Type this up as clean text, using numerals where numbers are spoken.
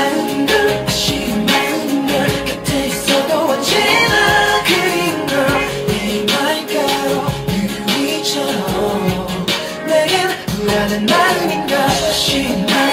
마음인걸 아쉬운 마음인걸 곁에 있어도 언제나 그린걸 내 말가로 유리처럼 내겐 불안한 마음인걸 아쉬운 마음인걸